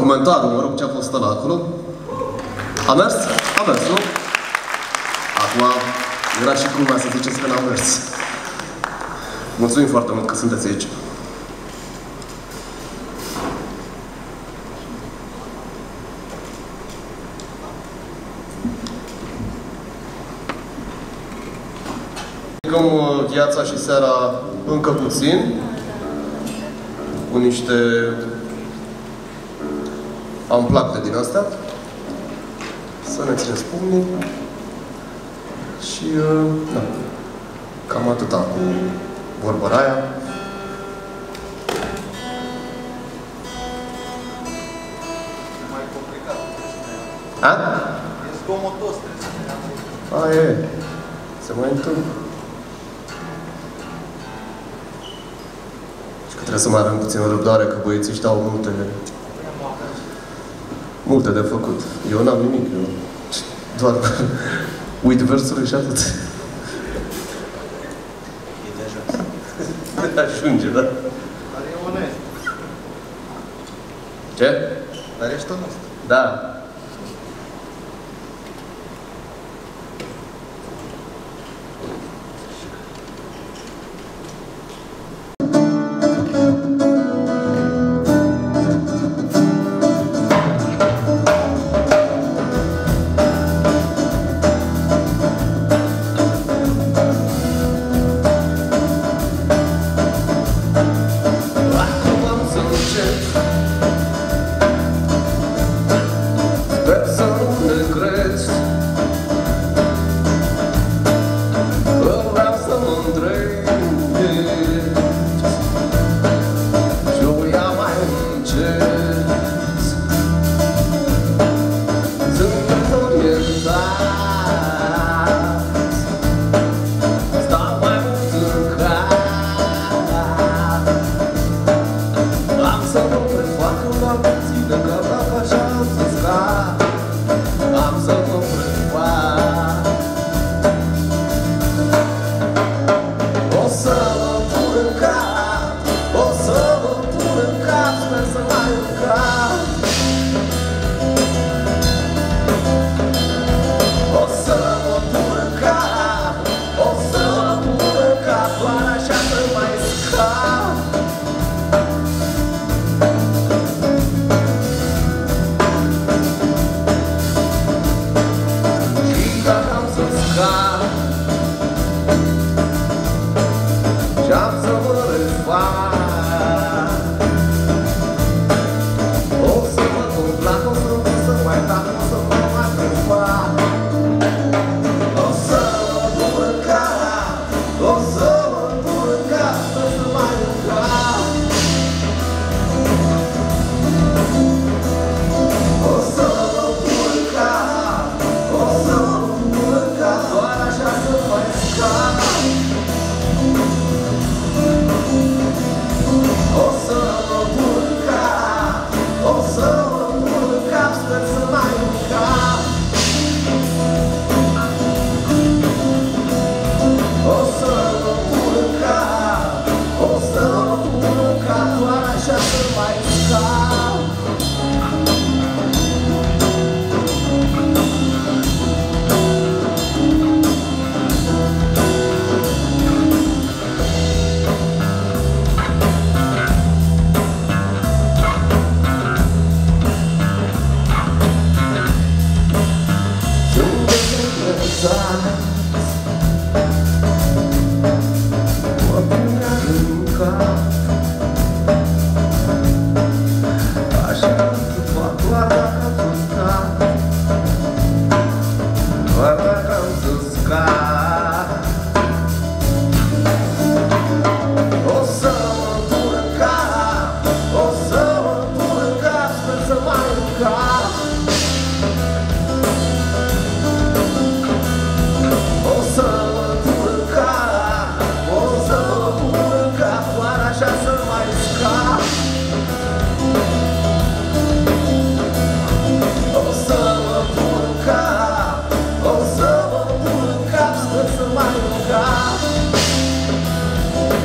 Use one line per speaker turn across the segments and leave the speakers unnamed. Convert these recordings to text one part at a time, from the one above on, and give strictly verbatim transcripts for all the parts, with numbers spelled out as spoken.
documentarul, mă rog, ce a fost ăla acolo. A mers? A mers, nu? Acum, era și culmea să ziceți că n-a mers. Mulțumim foarte mult că sunteți aici. Ridicăm viața și seara încă puțin cu niște amplacte din astea. Să ne țineți pumnii. Și, da, cam atâta cu vorba aia.
Mai complicat.
A?
E zgomotos, trebuie să ne
A, e. Se mai întâmplă. Și că trebuie să mai avem puțină răbdare, că băieții ăștia au multe... multe de făcut. Eu n-am nimic, eu doar uit versurile și atât.
E deja.
Ajunge, da?
Dar e onest.
Ce?
Dar ești onest.
Da.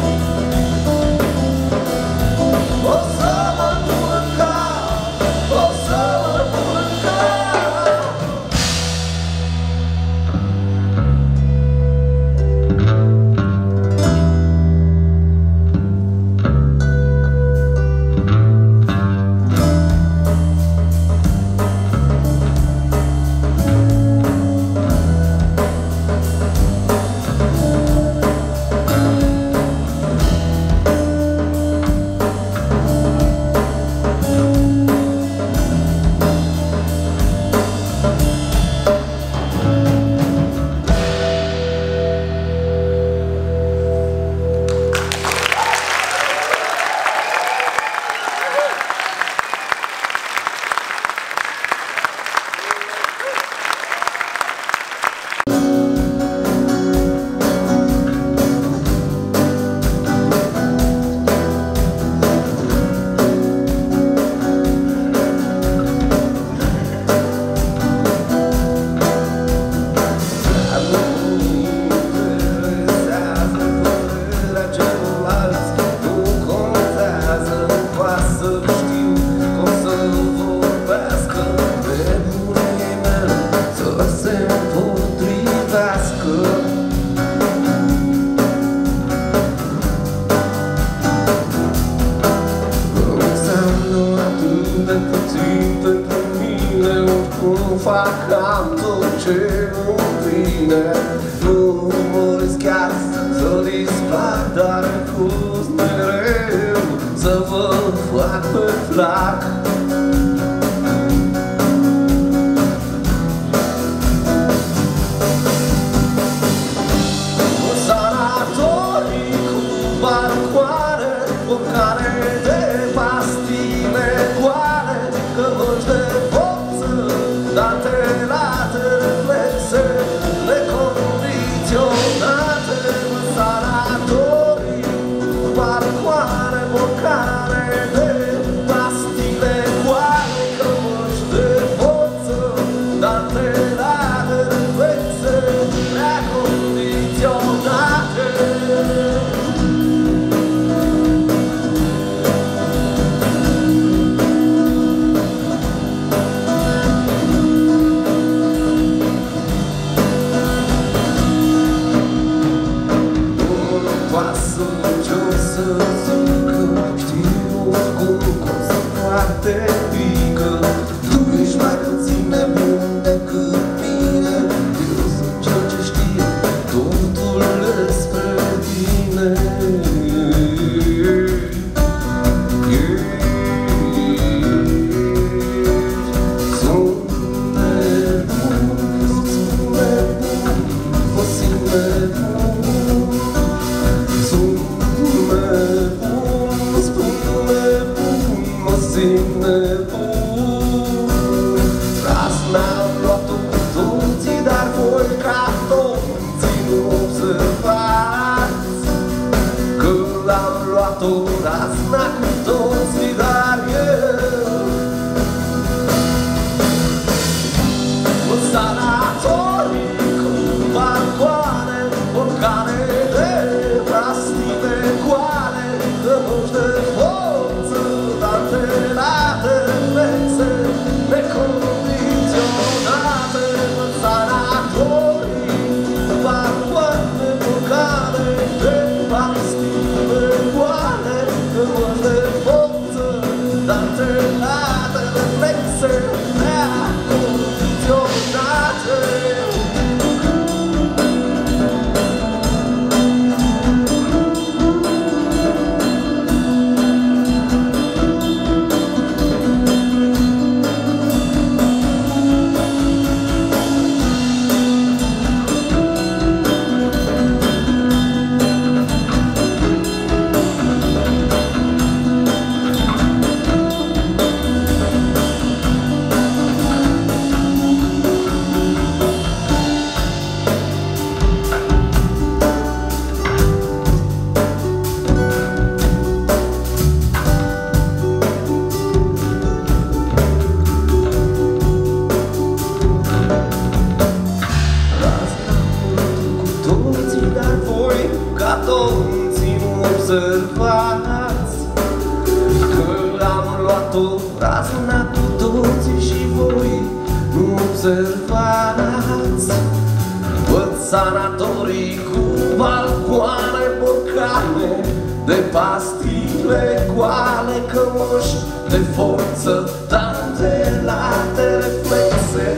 Oh,
displac, dar a fost mereu să vă fac pe flac. Sanatorii cu balcoane, bocane de pastile goale, cămăși de forță, date la reflexe necondiționate. Sanatorii cu balcoane, bocane de pastile goale, cămăși de forță, date la reflexe necondiționate. Tu ești mai puțin nebun decât mine, eu sunt cel ce știe totul despre tine. Sunt nebun, sunt nebun, mă simt nebun. Sunt nebun, spun nebun, mă simt nebun. N-am luat-o cu toții, dar voi ca toții nu observați că l-am luat-o razna cu toții, dar eu în sanatorii cu balcoane, borcane de pastile goale, cămăși de forță, date la reflexe necondiționate. În sanatorii cu balcoane, borcane de pastile goale, cămăși de forță, date la reflexe necondiționate. Observați că l-am luat-o razna cu toții și voi nu observați. Văd sanatorii cu balcoane, borcane de pastile goale, cămăși de forță, date la reflexe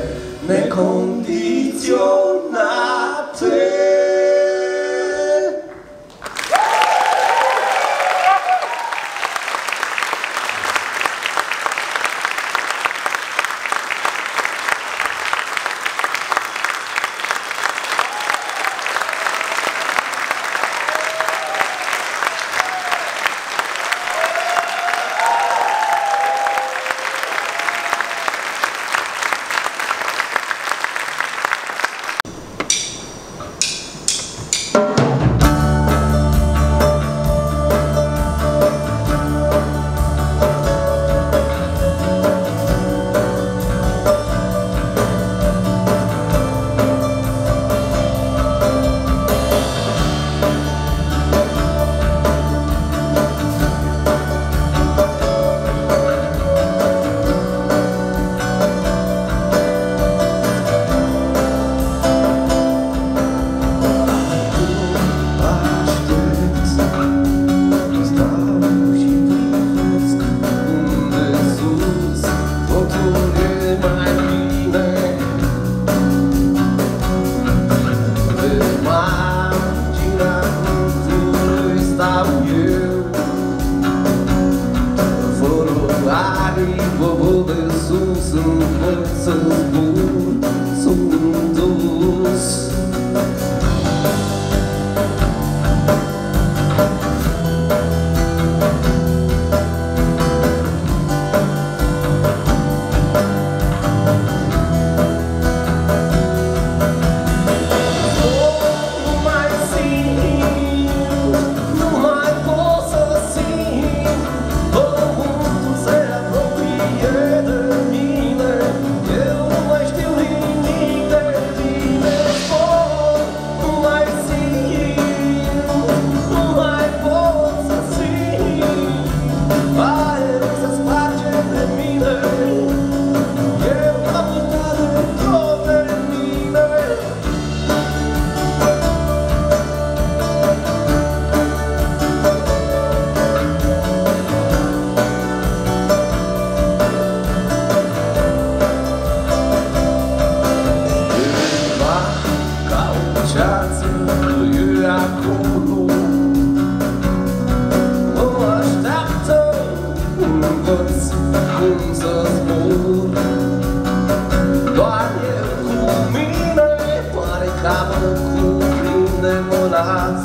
necondiționate.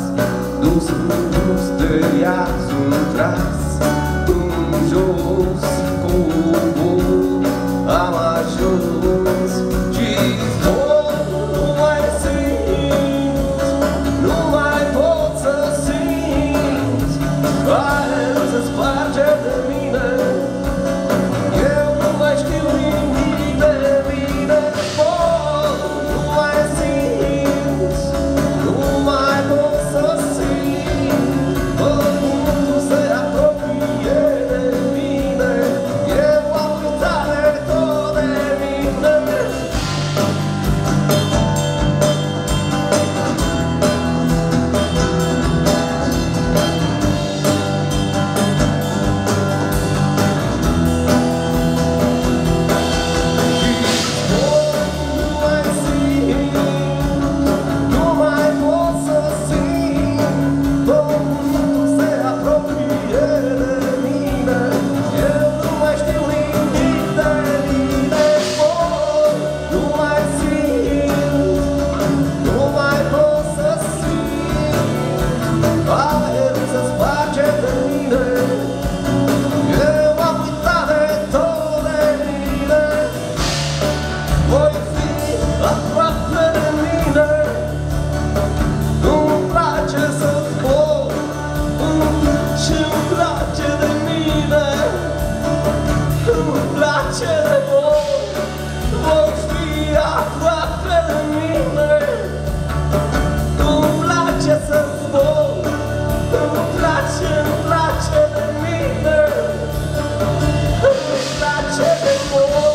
dus în dus de iaz un tras, în jos cu bun am ajuns și zbor, nu mai simt, nu mai pot să simt, aerul se sparge de mine, eu nu mai știu nimic de mine, zbor, nu mai simt, nu mai pot să simt, pământul se apropie de mine, eu am uitat de tot de mine. Nu mai pot să simt, pământul se apropie de mine, eu nu mai știu nimic de mine, nu mai simt, nu mai pot să simt, aerul se sparge de mine, eu am uitat de tot de mine. Voi fi aproape de mine, nu-mi place să zbor, și-mi place de mine, nu-mi place de voi. Voi fi aproape de mine, nu-mi place să zbor, nu-mi place, nu-mi place de mine, nu-mi place de voi.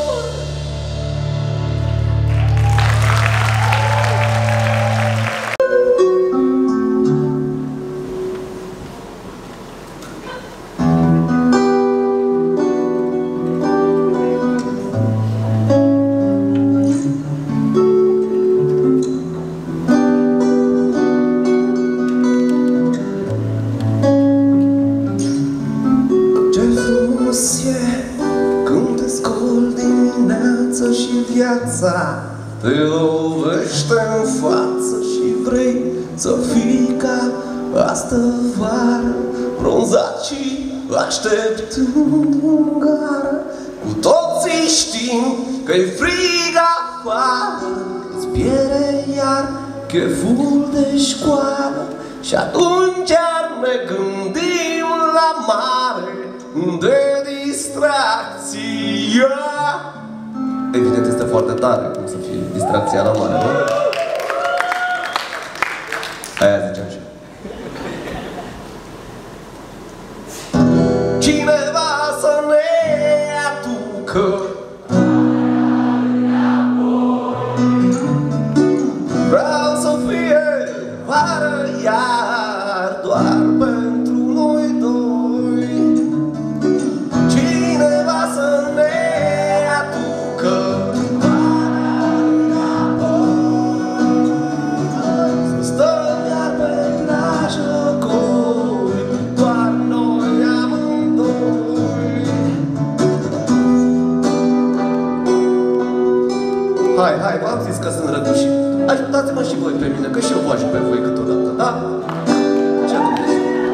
Ce frumos e când te scoli dimineața și viața te lovește în față și vrei să fii ca astă vară, bronzat și așteptând în gară. Cu toții știm că-i frig afară, îți pierde iar cheful de școală și atunci iar ne gândim la mare, de distracție. Evident este foarte tare cum să fie distracția la mare, nu? Aia ziceam și eu. Cineva să ne aducă vreau să fie vară iar doar pentru noi doi. Cineva să ne aducă vară înapoi, să stăm iar pe plajă goi, doar noi amândoi. Hai, hai, v-am zis că sunt răgușit. Ajutați-mă și voi pe mine, că și eu vă ajut pe voi câteodată, da? Ce Dumnezeu?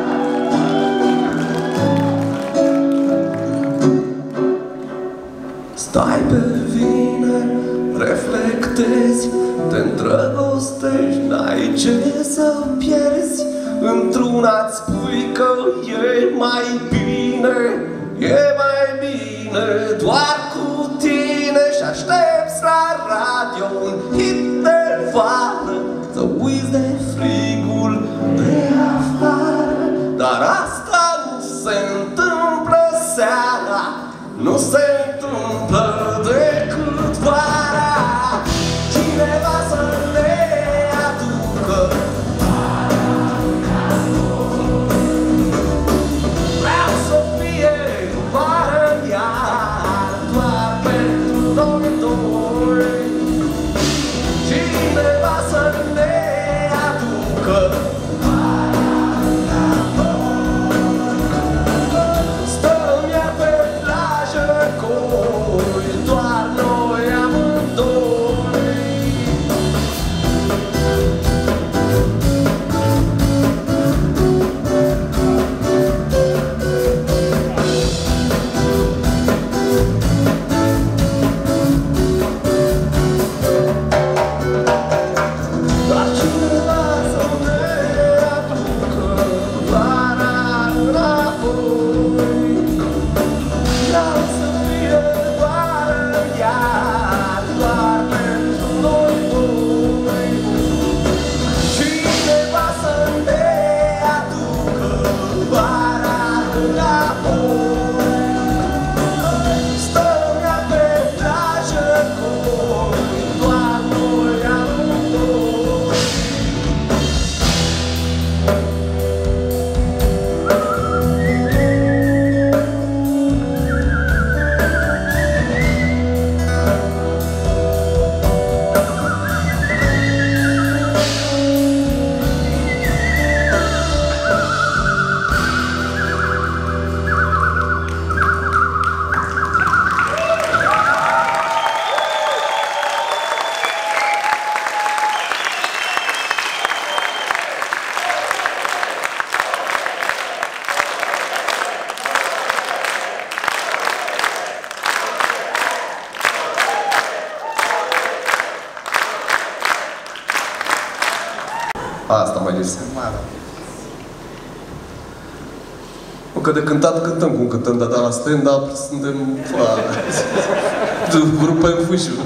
Stai pe vine, reflectezi, te îndrăgostești, n-ai ce să pierzi. Într-una-ți spui că e mai bine, e mai bine doar cu tine și aștepți la radio un hit de vară, să uiți de frigul de afară. Dar asta nu se întâmplă seara, nu se întâmplă decât vara. Cineva să ne aducă vreau să fie vară iar doar pentru noi doi. Cineva să ne aducă stăm iar pe plajă.
Asta mai des. Că de cântat cântăm cum cântăm, dar la stand-up suntem... Rupem fâșul.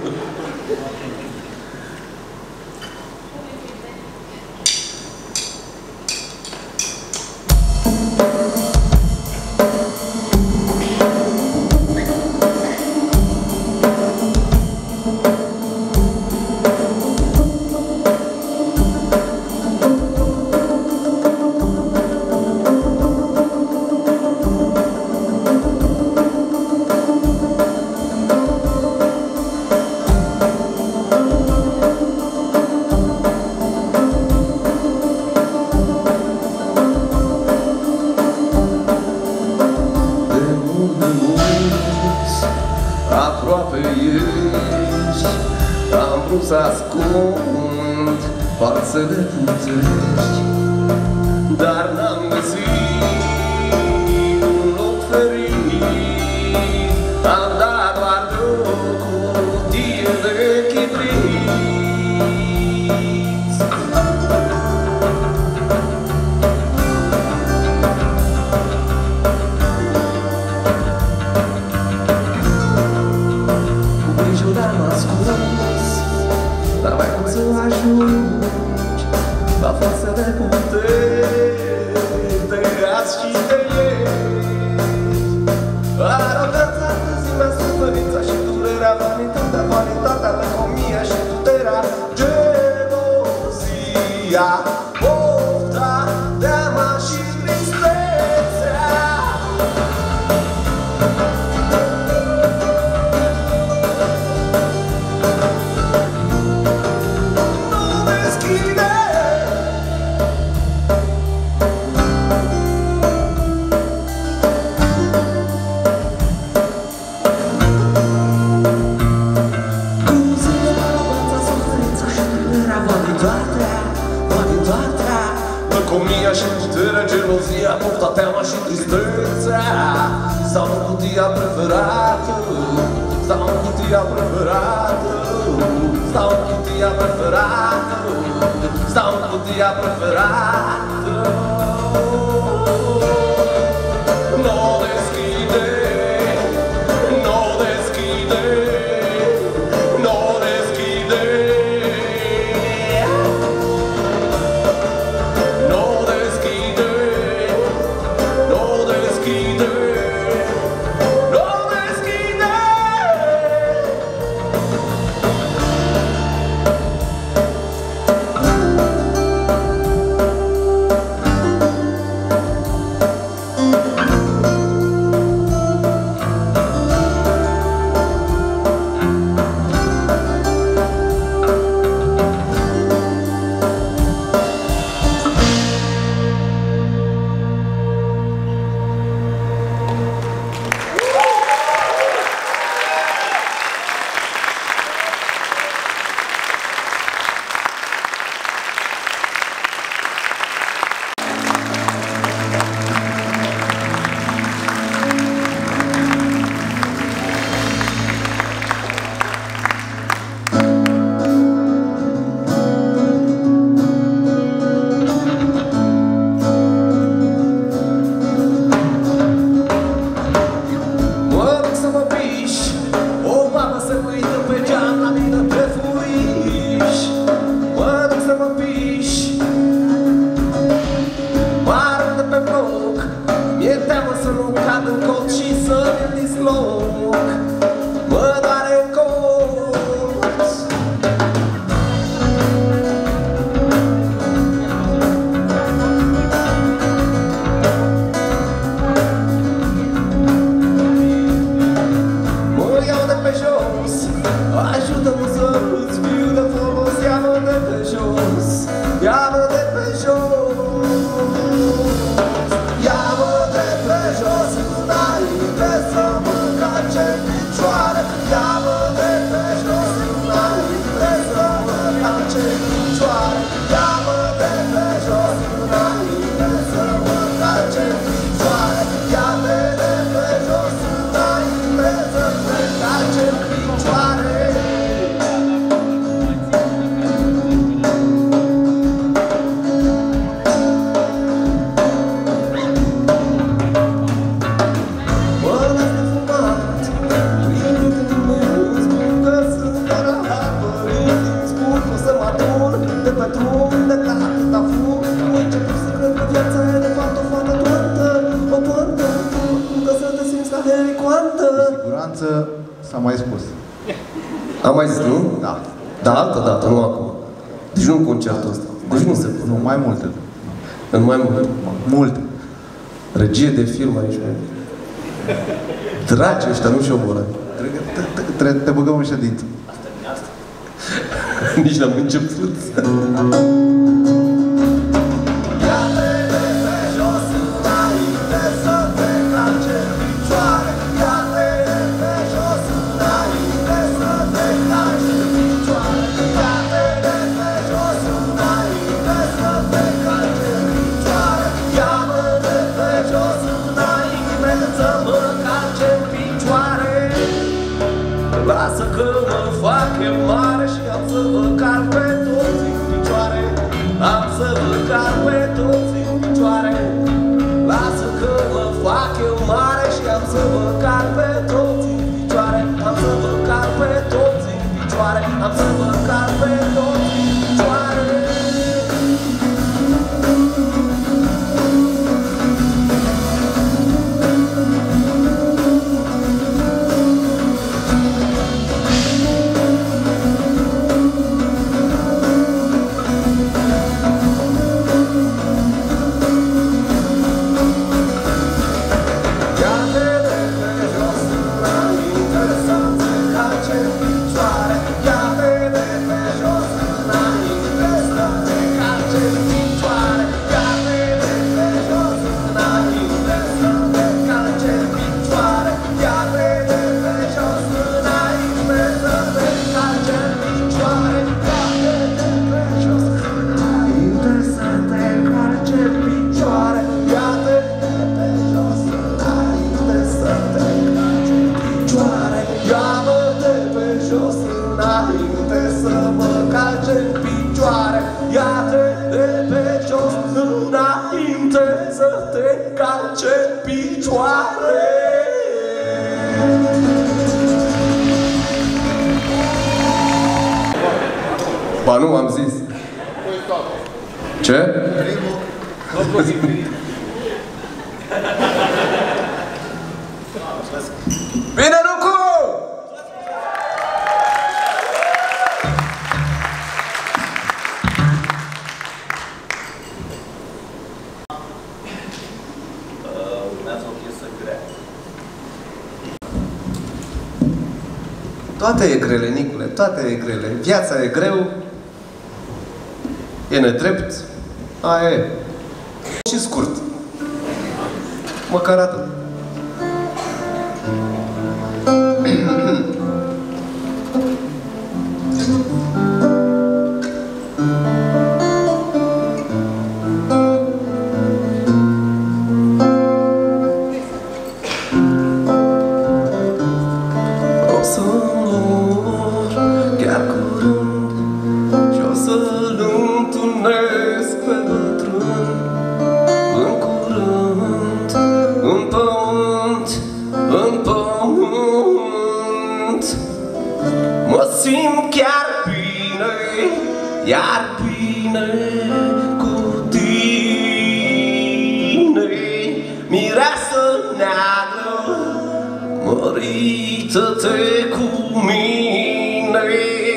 Aproape ești, am vrut să ascund falsele putești, dar n-am găsit un loc ferit. Am dat doar două cutii de chibriți. Dar mai cum să ajungi la forță de putere, de azi și de ieri. Aroganța, cruzimea, suferința și durerea, vanitatea, vanitatea, lăcomia și puterea, gelozia, pofta, teama și tristețea. Lăcomia și puterea, gelozia, pofta, teama și tristețea stau în cutia preferată, stau în cutia preferată, stau în cutia preferată, stau în cutia preferată. N-o deschide, n-o deschide, n-o deschide. Am mai zis, nu?
Da.
Da, altă dată, nu acum. Deci nu în concertul ăsta. Deci nu se pune.
Nu, mai multe.
În mai mult.
Multe.
Regie de film aici. Draci ăștia, nu și omoră.
Trebuie te băgăm în ședință.
Nici n-am început.
Lasă că mă fac eu mare și am să vă car pe toți în picioare. Am să vă car pe toți în picioare. Lasă că mă fac eu mare și am să vă car pe toți în picioare. Am să vă car pe toți în picioare. Am să vă car pe toți în picioare.
Ba nu, am zis. Ce? Bine, Lucu!
Urmează o piesă grea.
Toate e grele, Nicule, toate e grele. Viața e greu, e nedrept, aia e. Și scurt. Măcar atât.
Iar bine cu tine, mireasă neagră, mărită-te cu mine.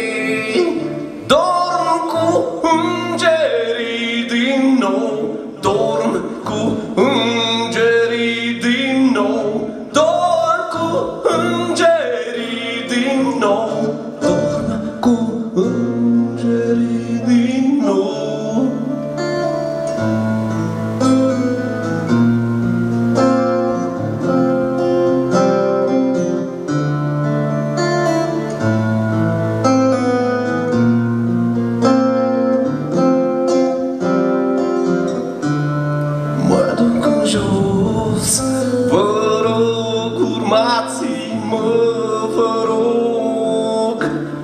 Dorm cu îngerii din nou, dorm cu îngerii din nou, dorm cu îngerii din nou, dorm cu îngerii din nou. Mă duc în jos, vă rog, urmați-mă, vă rog.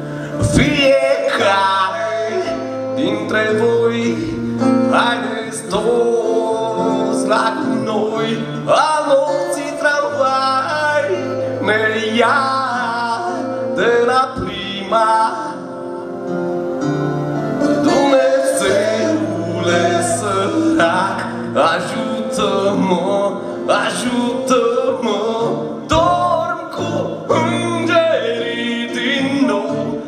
Fiecare dintre voi, haideți toți la noi. Al nopții tramvai ne ia de la prima. Dumnezeule sărac, ajută-mă, ajută-mă. Dorm cu îngerii din nou,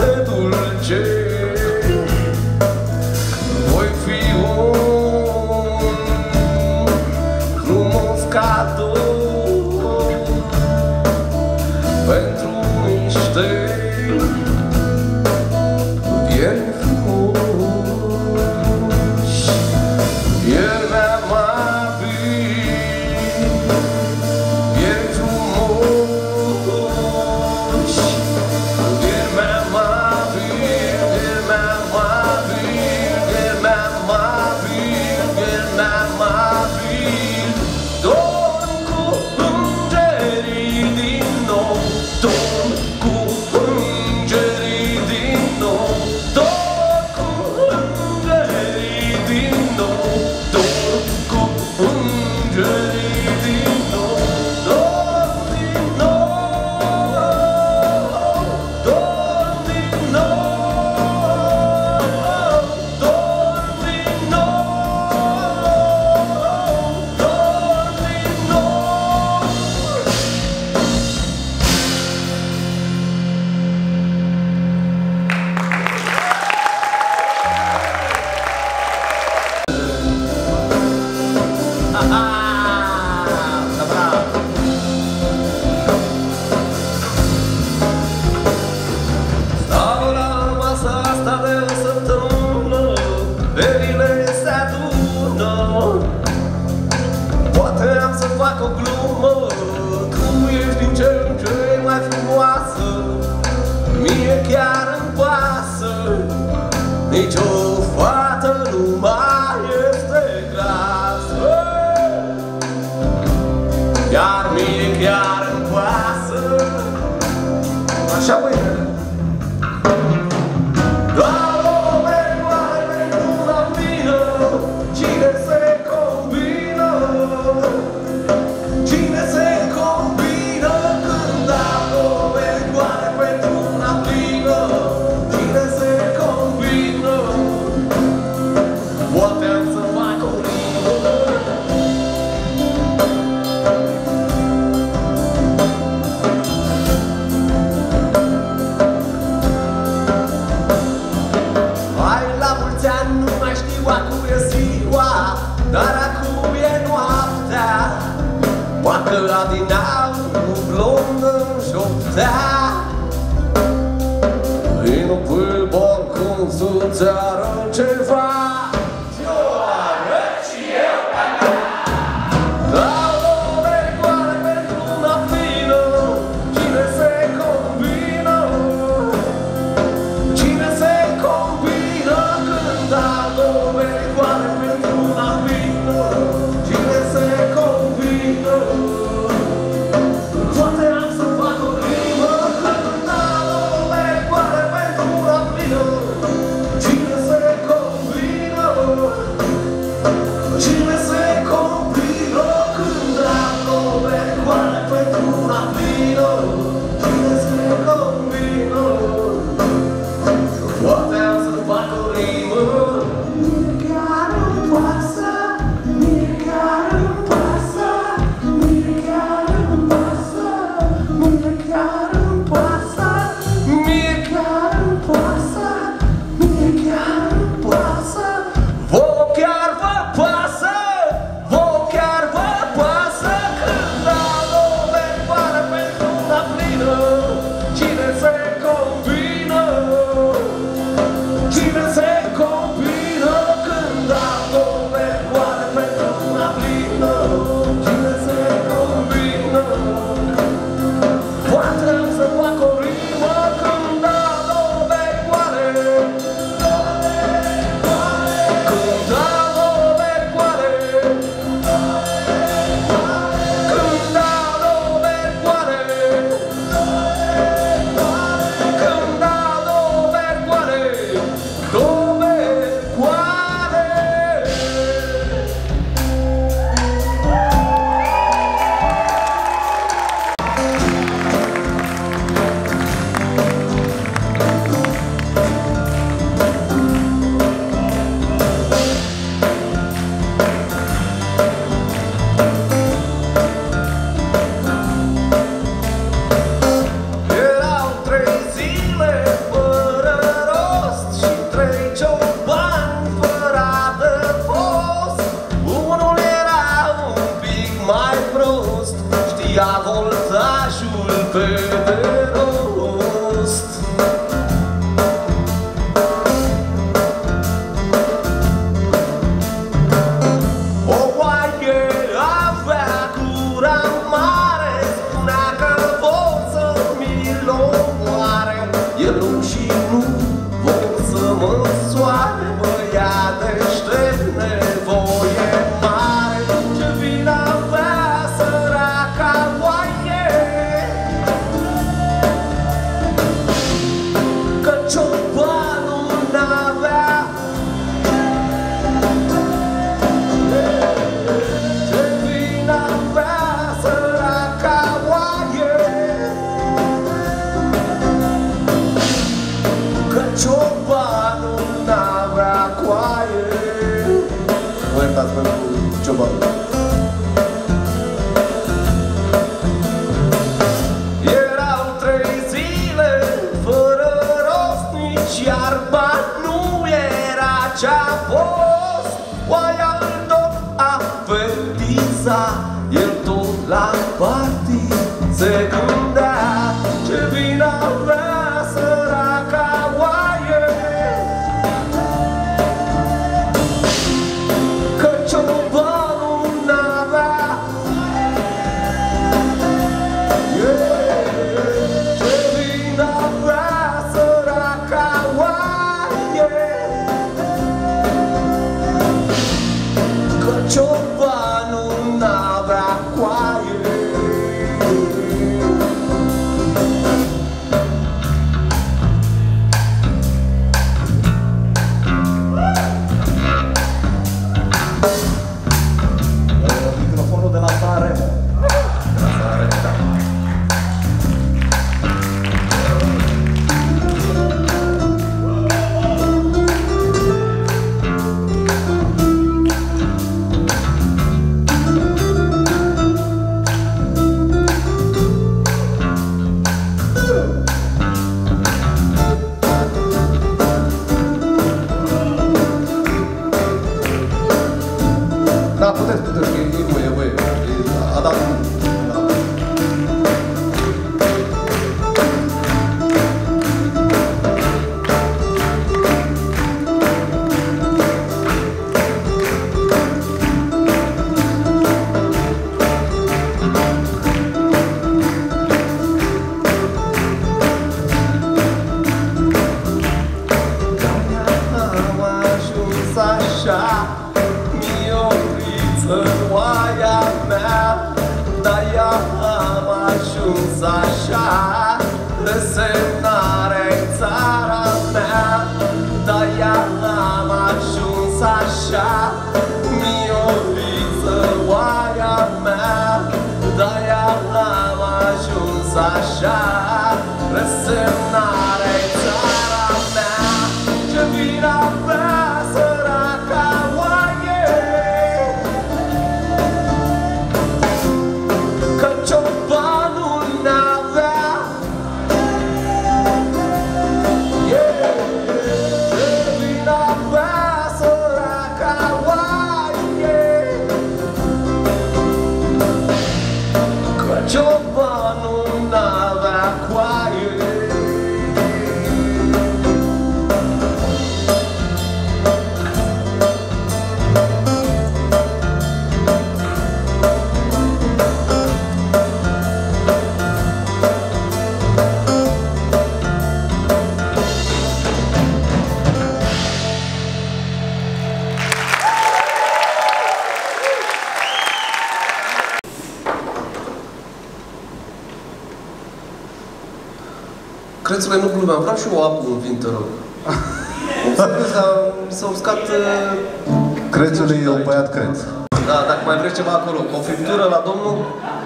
de dulce. Voi fi un frumos cadou pentru niște pieni frumoși. El mi-a fac o glumă, tu ești din ce în ce mai frumoasă. Mie chiar îmi pasă, nici o fată nu mai este grasă. Iar mie chiar îmi pasă. Așa, băi, doar o memoare pentru una vină, cine se combină. Cine se combină când am o vergoare pentru una plină? Cine se combină? Poate am să fac o rimă. Hai la mulți ani, nu mai știu acum e ziua, dar acum e noaptea. Poate adinau blondă-mi șoptea, vino pe balcon să-ți arăt ceva. Ți-o arăt și eu ca mea. Dau o vergoare pentru una plină, cine se combină? Cine se combină când dau o vergoare pentru una plină? Cine se combină? Poate am să fac o rimă când dau o vergoare pentru una plină. Cine se ciobanul n-avea coaie.
Vă iertați pentru ciobanul.
Erau trei zile fără rost, nici iarba nu era ce-a fost. Oaia îl tot avertiza, el tot la partii se gândea ce vine avea săraca oaie. Că ciobanul n-avea ce vine avea săraca oaie. Că ciobanul n-avea coaie.
Microfonul de la Sare.
De la Sare, da.
Da, puteți, puteți, că e voie, e voie. A dat un... Da.
Am ajuns așa, Miotriță, oaia mea, de-aia am ajuns așa, resemnare-n țara mea, de-aia am ajuns așa, Miotriță, oaia mea, de-aia am ajuns așa, resemnare-n țara mea, ce vine avea săraca oaie. Că ciobanul n-avea ce vine avea săraca oaie. Că ciobanul n-avea coaie.
Crețule, nu glumeam, vreau și eu o apă, un vin, te rog. Serios, dar mi s-a uscat... uh,
Crețul e un băiat creț.
Da, dacă mai vreți ceva acolo, o friptură la domnul?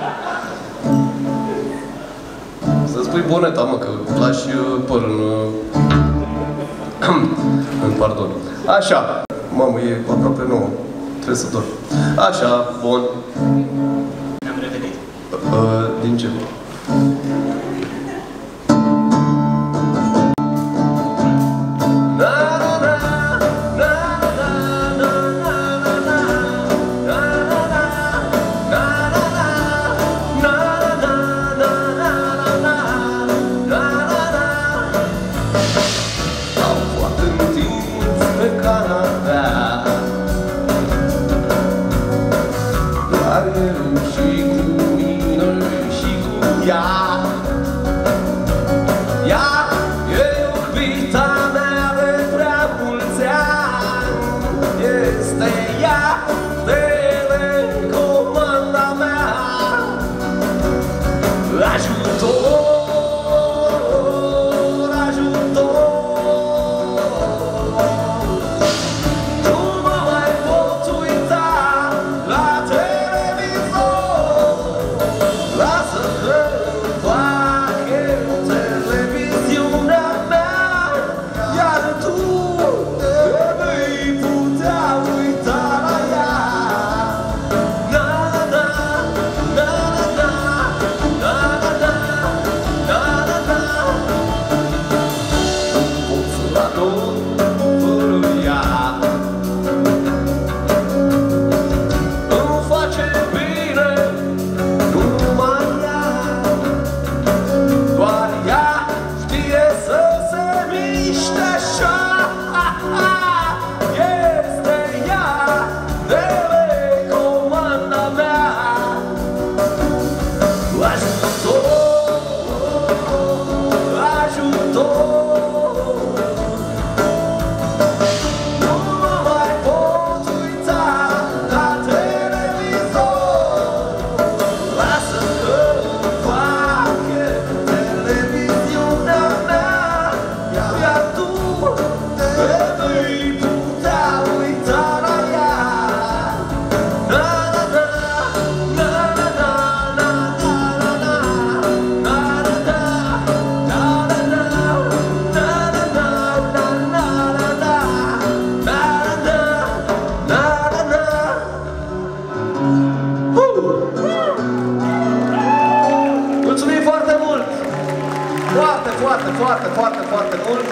Să-ți pui boneta, mă, că lași uh, păr în... uh, în pardon. Așa. Mamă, e aproape nouă. Trebuie să dorm. Așa, bun.
Ne-am revenit.
Uh, din ce?
Și cu mine și cu
la tot fără ea. Îmi face bine numai ea, doar ea știe să se miște așa. Este ea, telecomanda mea. Mulțumim foarte mult! Foarte, foarte, foarte, foarte, foarte mult!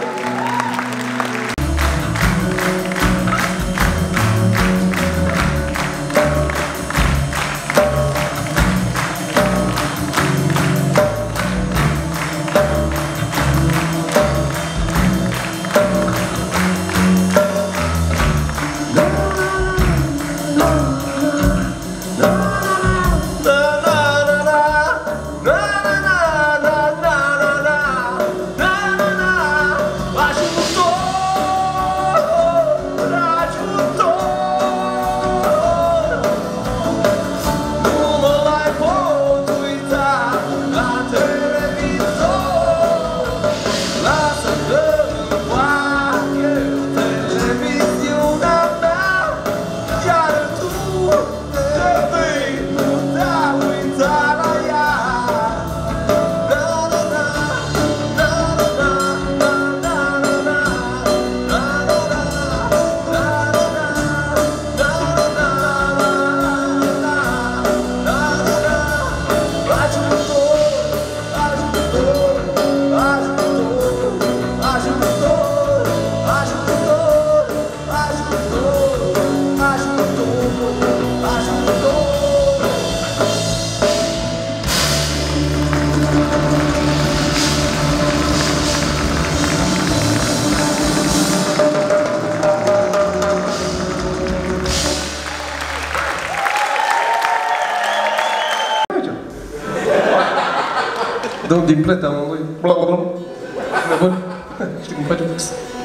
Dăm din plete amândoi. Bla bla bla. Știi cum facem?